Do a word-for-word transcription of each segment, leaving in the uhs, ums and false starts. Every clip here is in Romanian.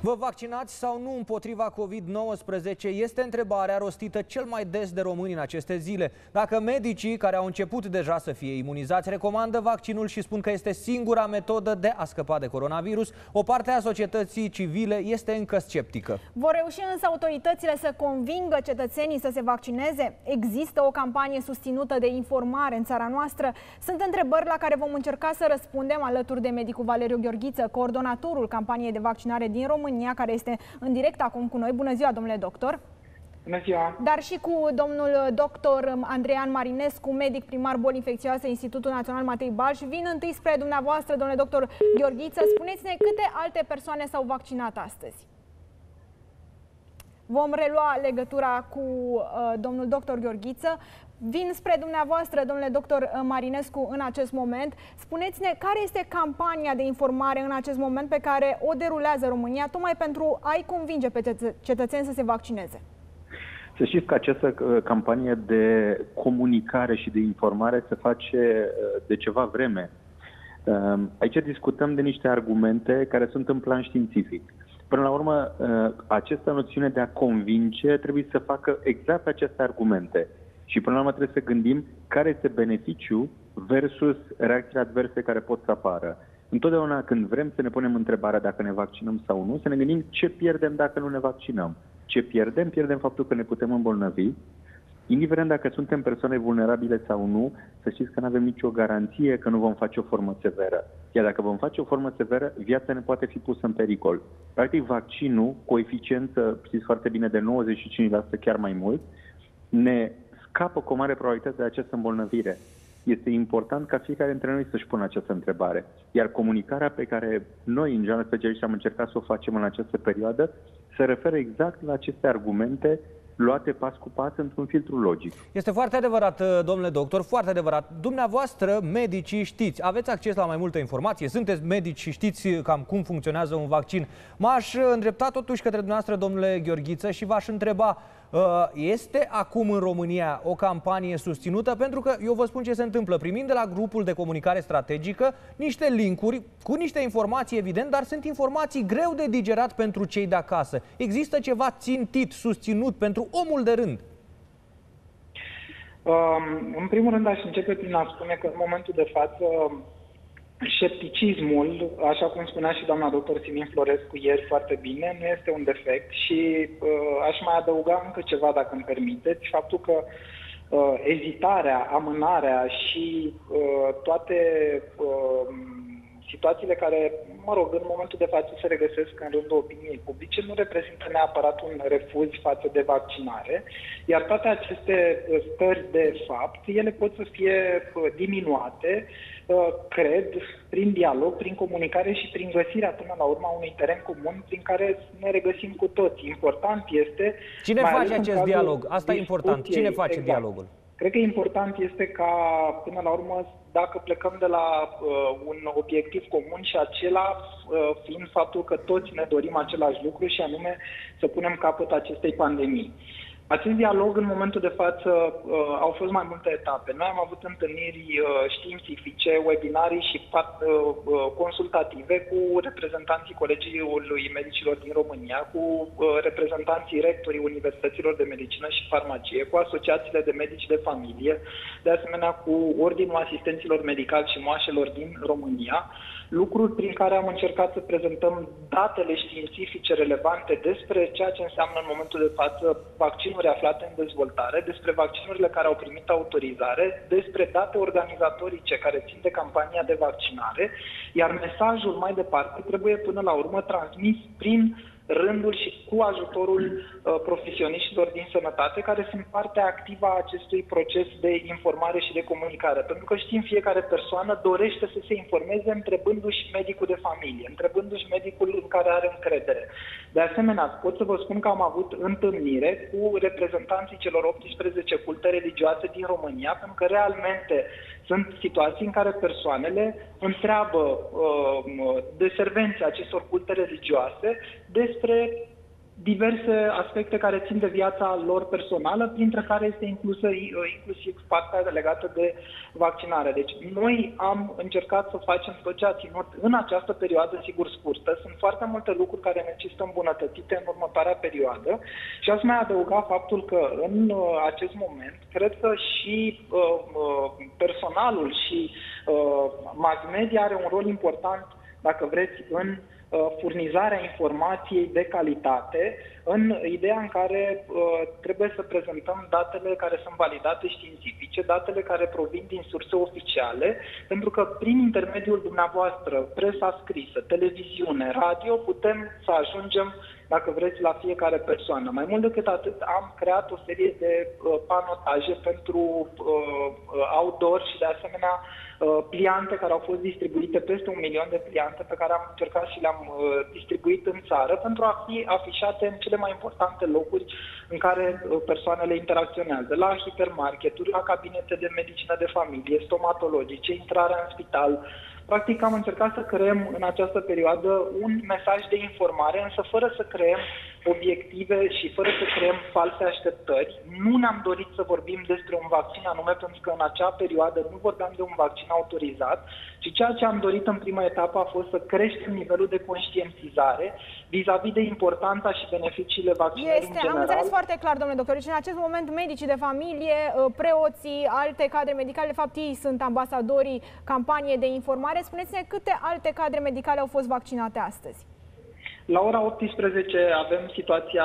Vă vaccinați sau nu împotriva COVID nouăsprezece? Este întrebarea rostită cel mai des de români în aceste zile. Dacă medicii care au început deja să fie imunizați recomandă vaccinul și spun că este singura metodă de a scăpa de coronavirus, o parte a societății civile este încă sceptică. Vor reuși însă autoritățile să convingă cetățenii să se vaccineze? Există o campanie susținută de informare în țara noastră? Sunt întrebări la care vom încerca să răspundem alături de medicul Valeriu Gheorghiță, coordonatorul campaniei de vaccinare din România, care este în direct acum cu noi. Bună ziua, domnule doctor! Bună ziua! Dar și cu domnul doctor Andreian Marinescu, medic primar boli infecțioase, Institutul Național Matei Balș. Vin întâi spre dumneavoastră, domnule doctor Gheorghiță. Spuneți-ne câte alte persoane s-au vaccinat astăzi. Vom relua legătura cu uh, domnul doctor Gheorghiță. Vin spre dumneavoastră, domnule doctor Marinescu, în acest moment. Spuneți-ne care este campania de informare în acest moment pe care o derulează România, tocmai pentru a-i convinge pe cetățeni să se vaccineze. Să știți că această campanie de comunicare și de informare se face de ceva vreme. Aici discutăm de niște argumente care sunt în plan științific. Până la urmă, această noțiune de a convinge trebuie să facă exact aceste argumente. Și până la urmă trebuie să gândim care este beneficiul versus reacțiile adverse care pot să apară. Întotdeauna când vrem să ne punem întrebarea dacă ne vaccinăm sau nu, să ne gândim ce pierdem dacă nu ne vaccinăm. Ce pierdem? Pierdem faptul că ne putem îmbolnăvi. Indiferent dacă suntem persoane vulnerabile sau nu, să știți că nu avem nicio garanție că nu vom face o formă severă. Iar dacă vom face o formă severă, viața ne poate fi pusă în pericol. Practic, vaccinul, cu o eficiență, știți foarte bine, de nouăzeci și cinci la sută, chiar mai mult, ne scapă cu o mare probabilitate de această îmbolnăvire. Este important ca fiecare dintre noi să-și pună această întrebare. Iar comunicarea pe care noi, în general specialiști, am încercat să o facem în această perioadă, se referă exact la aceste argumente luate pas cu pas într-un filtru logic. Este foarte adevărat, domnule doctor, foarte adevărat. Dumneavoastră, medicii, știți, aveți acces la mai multă informație, sunteți medici și știți cam cum funcționează un vaccin. M-aș îndrepta totuși către dumneavoastră, domnule Gheorghiță, și v-aș întreba, este acum în România o campanie susținută? Pentru că eu vă spun ce se întâmplă. Primim de la grupul de comunicare strategică niște linkuri cu niște informații, evident, dar sunt informații greu de digerat pentru cei de acasă. Există ceva țintit, susținut pentru omul de rând? Um, în primul rând aș începe prin a spune că în momentul de față scepticismul, așa cum spunea și doamna doctor Simin Florescu ieri foarte bine, nu este un defect și uh, aș mai adăuga încă ceva, dacă îmi permiteți, faptul că uh, ezitarea, amânarea și uh, toate uh, situațiile care, mă rog, în momentul de față se regăsesc în rândul opiniei publice, nu reprezintă neapărat un refuz față de vaccinare, iar toate aceste stări de fapt, ele pot să fie diminuate, cred, prin dialog, prin comunicare și prin găsirea până la urmă unui teren comun prin care ne regăsim cu toți. Important este... Cine face acest dialog? Asta e important. Cine face exact. dialogul? Cred că important este ca, până la urmă, dacă plecăm de la uh, un obiectiv comun și acela uh, fiind faptul că toți ne dorim același lucru și anume să punem capăt acestei pandemii. Acest dialog, în momentul de față, uh, au fost mai multe etape. Noi am avut întâlniri uh, științifice, webinarii și uh, uh, consultative cu reprezentanții Colegiului Medicilor din România, cu uh, reprezentanții rectorii Universităților de Medicină și Farmacie, cu asociațiile de medici de familie, de asemenea cu Ordinul Asistenților Medicali și Moașelor din România, lucruri prin care am încercat să prezentăm datele științifice relevante despre ceea ce înseamnă în momentul de față vaccinuri aflate în dezvoltare, despre vaccinurile care au primit autorizare, despre date organizatorice care țin de campania de vaccinare, iar mesajul mai departe trebuie până la urmă transmis prin rândul și cu ajutorul uh, profesioniștilor din sănătate, care sunt parte activă a acestui proces de informare și de comunicare. Pentru că știm, fiecare persoană dorește să se informeze întrebându-și medicul de familie, întrebându-și medicul în care are încredere. De asemenea, pot să vă spun că am avut întâlnire cu reprezentanții celor optsprezece culte religioase din România, pentru că realmente sunt situații în care persoanele întreabă uh, deservenții acestor culte religioase despre diverse aspecte care țin de viața lor personală, printre care este inclusă inclusiv partea legată de vaccinare. Deci noi am încercat să facem tot ce a ținut în această perioadă, sigur scurtă. Sunt foarte multe lucruri care necesită îmbunătățite în următoarea perioadă și aș mai adăuga faptul că în acest moment cred că și uh, personalul și uh, mass media are un rol important, dacă vreți, în furnizarea informației de calitate, în ideea în care uh, trebuie să prezentăm datele care sunt validate științifice, datele care provin din surse oficiale, pentru că prin intermediul dumneavoastră, presa scrisă, televiziune, radio, putem să ajungem, dacă vreți, la fiecare persoană. Mai mult decât atât, am creat o serie de uh, panotaje pentru uh, outdoor și, de asemenea, uh, pliante care au fost distribuite, peste un milion de pliante pe care am încercat și le-am uh, distribuit în țară pentru a fi afișate în cele mai importante locuri în care uh, persoanele interacționează, la hipermarketuri, la cabinete de medicină de familie, stomatologice, intrarea în spital. Practic am încercat să creăm în această perioadă un mesaj de informare, însă fără să creăm obiective și fără să creăm false așteptări. Nu ne-am dorit să vorbim despre un vaccin anume, pentru că în acea perioadă nu vorbeam de un vaccin autorizat, ci ceea ce am dorit în prima etapă a fost să creștem nivelul de conștientizare vis-a-vis de importanța și beneficiile vaccinării este, în general. Am înțeles foarte clar, domnule doctor. Deci în acest moment medicii de familie, preoții, alte cadre medicale, de fapt ei sunt ambasadorii campaniei de informare. Spuneți-ne câte alte cadre medicale au fost vaccinate astăzi? La ora optsprezece avem situația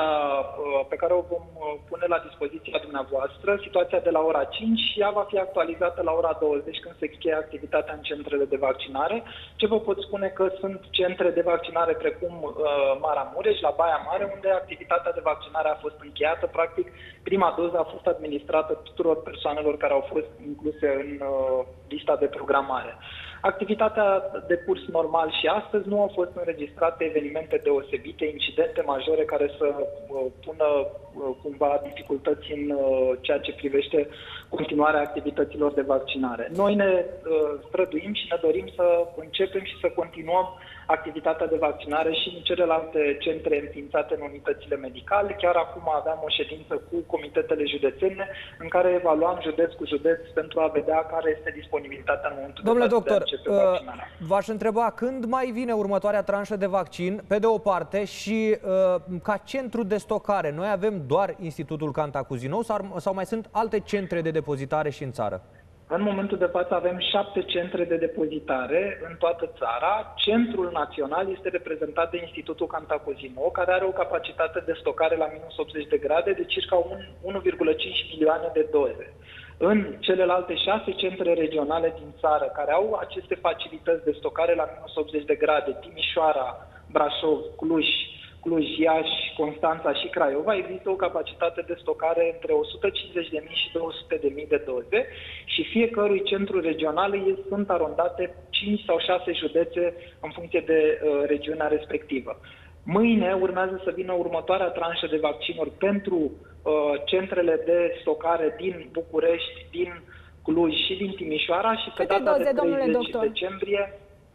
pe care o vom pune la dispoziția dumneavoastră, situația de la ora cinci, și ea va fi actualizată la ora douăzeci, când se încheie activitatea în centrele de vaccinare. Ce vă pot spune că sunt centre de vaccinare precum uh, Maramureș, la Baia Mare, unde activitatea de vaccinare a fost încheiată. Practic, prima doză a fost administrată tuturor persoanelor care au fost incluse în uh, lista de programare. Activitatea de curs normal și astăzi, nu au fost înregistrate evenimente deosebite, incidente majore care să uh, pună uh, cumva dificultăți în uh, ceea ce privește continuarea activităților de vaccinare. Noi ne uh, străduim și ne dorim să începem și să continuăm activitatea de vaccinare și în celelalte centre înființate în unitățile medicale. Chiar acum aveam o ședință cu comitetele județene în care evaluam județ cu județ pentru a vedea care este disponibilitatea în momentul Domnule de doctor, uh, v-aș întreba când mai vine următoarea tranșă de vaccin, pe de o parte, și uh, ca centru de stocare. Noi avem doar Institutul Cantacuzino sau, sau mai sunt alte centre de depozitare și în țară? În momentul de față avem șapte centre de depozitare în toată țara. Centrul național este reprezentat de Institutul Cantacuzino, care are o capacitate de stocare la minus optzeci de grade de circa unu virgulă cinci milioane de doze. În celelalte șase centre regionale din țară care au aceste facilități de stocare la minus optzeci de grade, Timișoara, Brașov, Cluj, Cluj, Iași, Constanța și Craiova, există o capacitate de stocare între o sută cincizeci de mii și două sute de mii de doze și fiecărui centru regional sunt arondate cinci sau șase județe în funcție de uh, regiunea respectivă. Mâine urmează să vină următoarea tranșă de vaccinuri pentru uh, centrele de stocare din București, din Cluj și din Timișoara și pe Câte data doze, de treizeci domnule decembrie,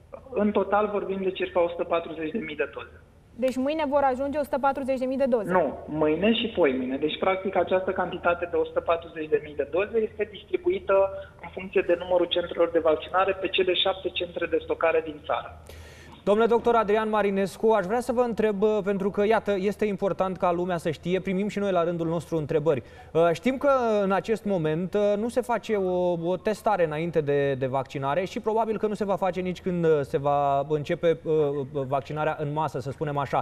în total vorbim de circa o sută patruzeci de mii de doze. Deci mâine vor ajunge o sută patruzeci de mii de doze? Nu, mâine și poimâine. Deci, practic, această cantitate de o sută patruzeci de mii de doze este distribuită în funcție de numărul centrelor de vaccinare pe cele șapte centre de stocare din țară. Domnule doctor Adrian Marinescu, aș vrea să vă întreb, pentru că, iată, este important ca lumea să știe, primim și noi la rândul nostru întrebări. Știm că în acest moment nu se face o, o testare înainte de, de vaccinare și probabil că nu se va face nici când se va începe vaccinarea în masă, să spunem așa.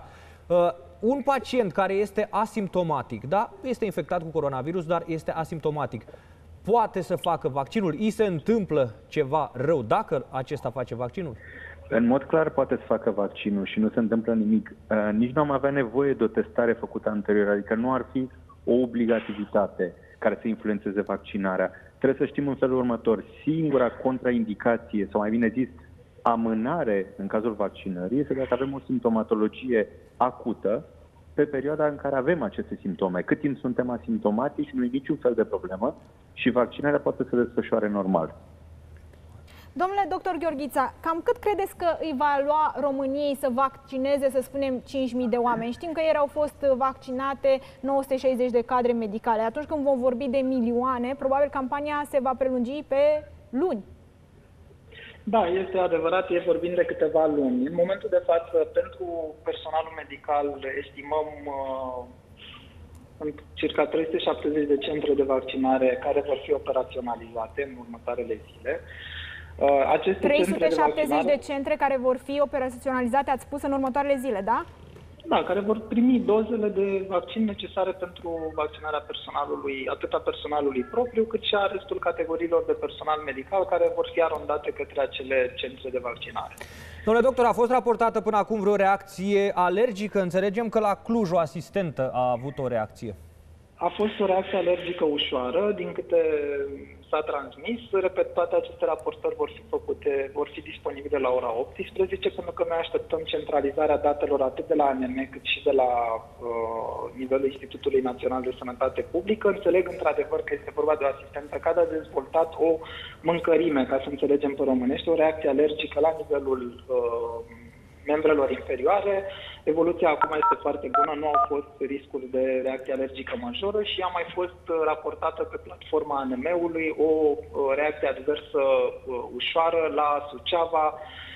Un pacient care este asimptomatic, da, este infectat cu coronavirus, dar este asimptomatic, poate să facă vaccinul? I se întâmplă ceva rău dacă acesta face vaccinul? În mod clar poate să facă vaccinul și nu se întâmplă nimic. Uh, nici nu am avea nevoie de o testare făcută anterior, adică nu ar fi o obligativitate care să influențeze vaccinarea. Trebuie să știm în felul următor: singura contraindicație, sau mai bine zis, amânare în cazul vaccinării, este dacă avem o simptomatologie acută pe perioada în care avem aceste simptome. Cât timp suntem asimptomatici, nu e niciun fel de problemă și vaccinarea poate să se desfășoare normal. Domnule doctor Gheorghița, cam cât credeți că îi va lua României să vaccineze, să spunem, cinci mii de oameni? Știm că ieri au fost vaccinate nouă sute șaizeci de cadre medicale. Atunci când vom vorbi de milioane, probabil campania se va prelungi pe luni. Da, este adevărat, e vorbim de câteva luni. În momentul de față, pentru personalul medical, estimăm uh, în circa trei sute șaptezeci de centre de vaccinare care vor fi operaționalizate în următoarele zile. Uh, aceste trei sute șaptezeci centre de, vaccinare, de centre care vor fi operaționalizate, ați spus, în următoarele zile, da? Da, care vor primi dozele de vaccin necesare pentru vaccinarea personalului, atât a personalului propriu, cât și a restul categoriilor de personal medical care vor fi arondate către acele centre de vaccinare. Domnule doctor, a fost raportată până acum vreo reacție alergică? Înțelegem că la Cluj o asistentă a avut o reacție. A fost o reacție alergică ușoară, din câte s-a transmis. Repet, toate aceste raportări vor fi făcute, vor fi disponibile la ora optsprezece, pentru că noi așteptăm centralizarea datelor atât de la A N M cât și de la uh, nivelul Institutului Național de Sănătate Publică. Înțeleg într-adevăr că este vorba de o asistentă care a dezvoltat o mâncărime, ca să înțelegem pe românește, o reacție alergică la nivelul uh, membrelor inferioare. Evoluția acum este foarte bună, nu au fost riscuri de reacție alergică majoră și a mai fost raportată pe platforma A N M-ului o reacție adversă ușoară la Suceava,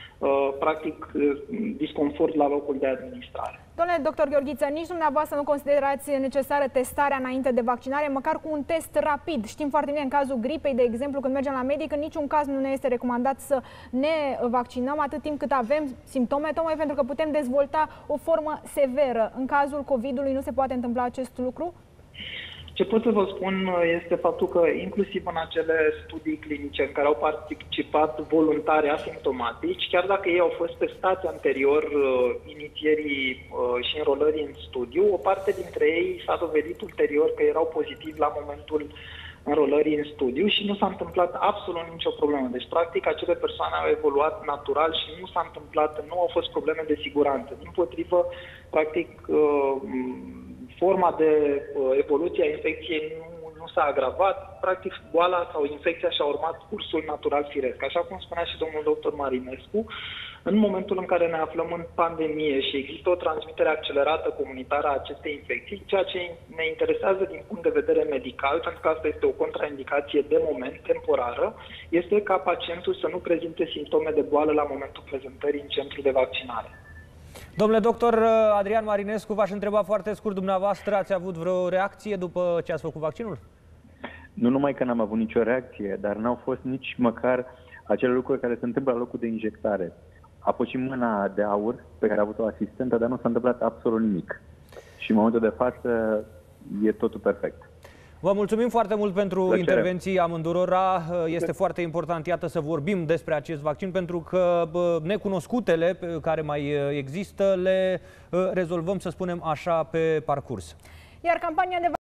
practic disconfort la locul de administrare. Domnule doctor Gheorghiță, nici dumneavoastră nu considerați necesară testarea înainte de vaccinare, măcar cu un test rapid. Știm foarte bine, în cazul gripei, de exemplu, când mergem la medic, în niciun caz nu ne este recomandat să ne vaccinăm atât timp cât avem simptome, tocmai pentru că putem dezvolta o formă severă. În cazul COVID-ului nu se poate întâmpla acest lucru? Ce pot să vă spun este faptul că inclusiv în acele studii clinice în care au participat voluntari asimptomatici, chiar dacă ei au fost testați anterior uh, inițierii uh, și înrolării în studiu, o parte dintre ei s-a dovedit ulterior că erau pozitivi la momentul înrolării în studiu și nu s-a întâmplat absolut nicio problemă. Deci, practic, acele persoane au evoluat natural și nu s-a întâmplat, nu au fost probleme de siguranță. Dimpotrivă, practic, uh, forma de uh, evoluție a infecției nu, nu s-a agravat. Practic, boala sau infecția și-a urmat cursul natural firesc. Așa cum spunea și domnul doctor Marinescu, în momentul în care ne aflăm în pandemie și există o transmitere accelerată comunitară a acestei infecții, ceea ce ne interesează din punct de vedere medical, pentru că asta este o contraindicație de moment, temporară, este ca pacientul să nu prezinte simptome de boală la momentul prezentării în centrul de vaccinare. Domnule doctor Adrian Marinescu, v-aș întreba foarte scurt, dumneavoastră ați avut vreo reacție după ce ați făcut vaccinul? Nu numai că n-am avut nicio reacție, dar n-au fost nici măcar acele lucruri care se întâmplă la locul de injectare. A fost și mâna de aur pe care a avut o asistentă, dar nu s-a întâmplat absolut nimic. Și în momentul de față e totul perfect. Vă mulțumim foarte mult pentru Plăcere. intervenții amândurora. Este foarte important, iată, să vorbim despre acest vaccin, pentru că necunoscutele care mai există le rezolvăm, să spunem așa, pe parcurs. Iar campania de